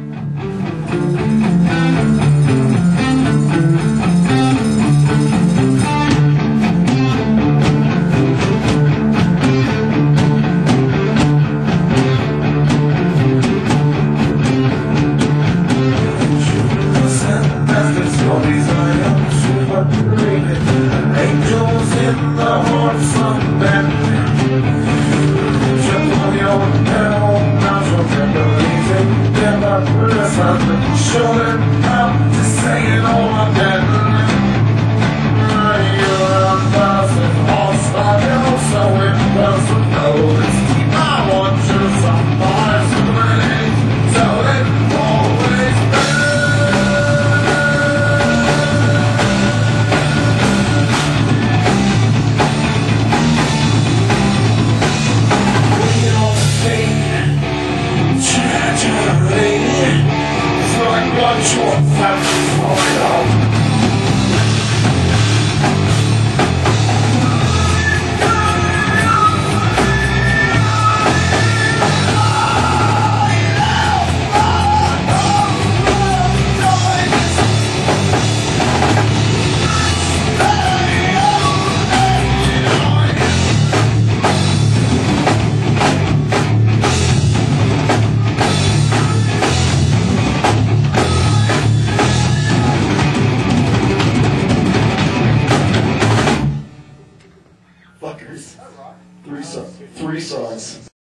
Angels in the hearts of men. Jump your pedal, not your believing. Never listen, showing up to say it all again. You're a thousand hostile, so it doesn't know this team. I want you some bars of money, so it always short fat foil. Fuckers. 3 songs.